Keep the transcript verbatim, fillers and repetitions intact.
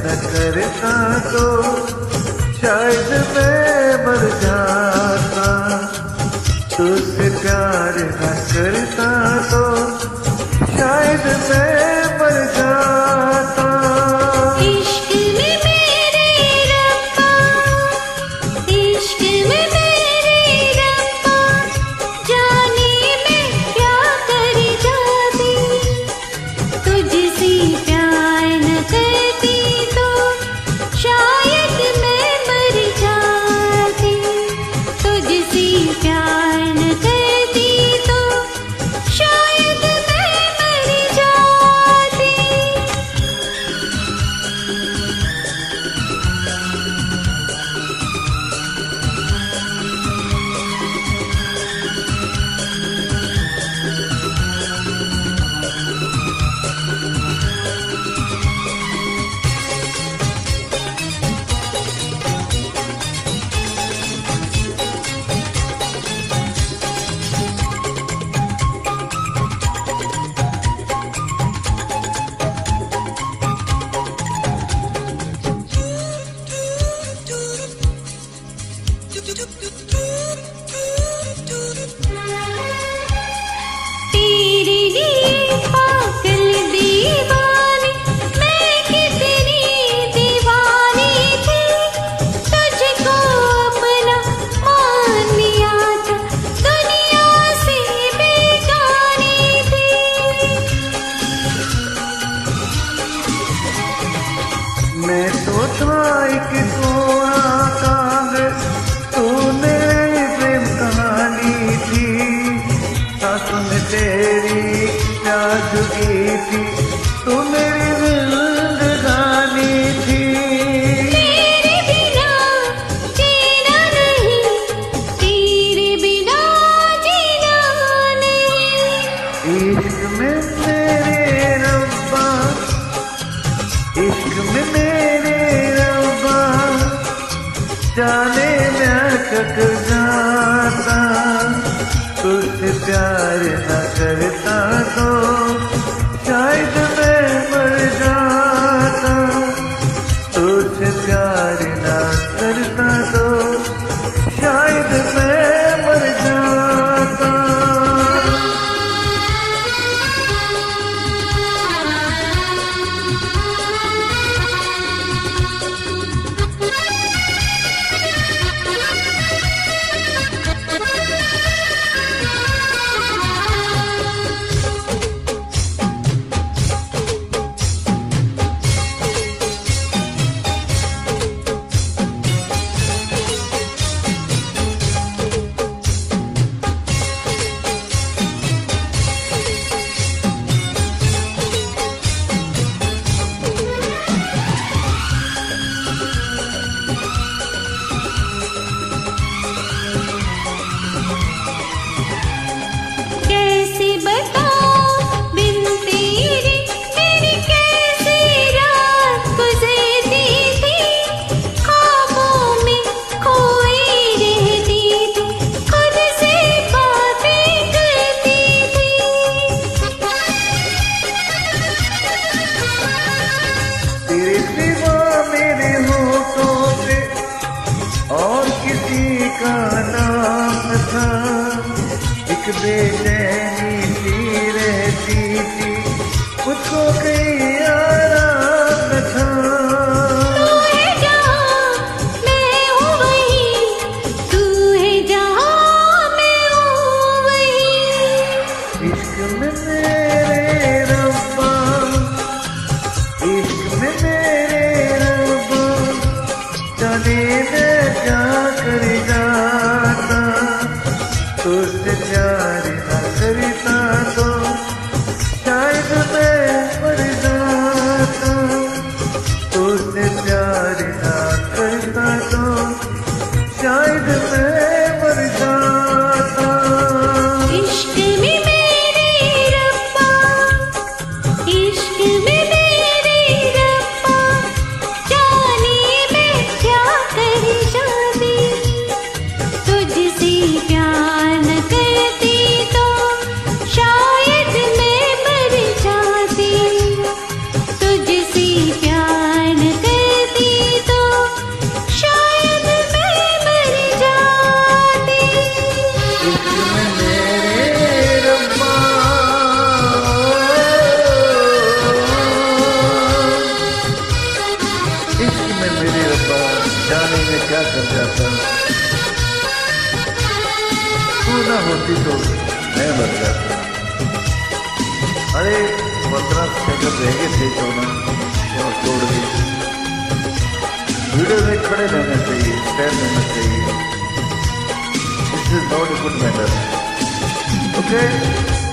न करता तो शायद मैं मर जाता। तुझसे प्यार न करता तो शायद मैं मर जाता। इश्क में मेरे रब्बा, इश्क में मेरे रब्बा, जाने मैं क्या कर जाती। तुझसे प्यार न करती तो शायद मैं मर जाती। तुझसे प्यार न करती तो शायद मैं मर जाती। तेरे लिए पागल दीवानी मैं कितनी दीवानी थी। तुझको अपना मान लिया था, दुनिया से बेगानी थी। मैं तो था एक कोरा कागज, तू मेरी प्रेम कहानी थी। सांसों में तेरी प्याजुगी थी, तू मेरी जिंदगानी थी। तेरे बिना जीना नहीं, तेरे बिना जीना नहीं। इश्क में मेरे रब्बा, इश्क में मेरे रब्बा, जाने मैं कट जाता। तुझसे प्यार न करता तो शायद मैं मर जाता। तुझसे प्यार न करता तो शायद मैं मर जाता। कैसे बताऊं बिन तेरे मेरी कैसी रात गुजरती थी। ख्वाबों में खोई रहती थी, खुद से बातें करती थी। तेरे सिवा मेरे होठों पे और किसी का नाम था। एक बेचैनी सी रहती थी, मुझको कहीं आराम न था। तू है जहाँ मैं हूँ वहीं, तू है जहाँ मैं हूँ वहीं। इश्क में मेरे रब्बा, इश्क में मेरे रब्बा, जाने मैं क्या कर जाता। तुझसे प्यार न करता तो शायद मैं मर जाता। तुझसे प्यार न करता तो शायद मैं मर जाता। इश्क में मेरे रब्बा, इश्क में मेरे रब्बा, जाने मैं क्या कर जाती। तुझसे प्यार न करती तो शायद मैं मर जाती। तुझसे प्यार न कर ना होती तो मैं बन जाता। अरे पंद्रह सेकंड रह गए थे तो ना और छोड़ दी। वीडियो में खड़े रहना चाहिए, स्टैंड रहना चाहिए। This is not a good manner. Okay